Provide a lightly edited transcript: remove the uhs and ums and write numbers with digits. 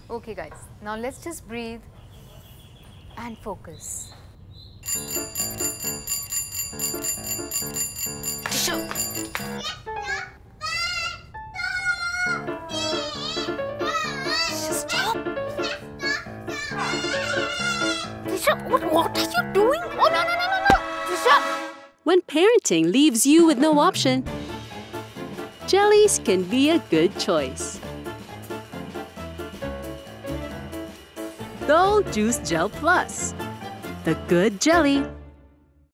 Okay guys, now let's just breathe and focus. Tissue. Stop. Tissue, what are you doing? Oh no. Tissue. When parenting leaves you with no option, jellies can be a good choice. Dole Juice Gel Plus, the good jelly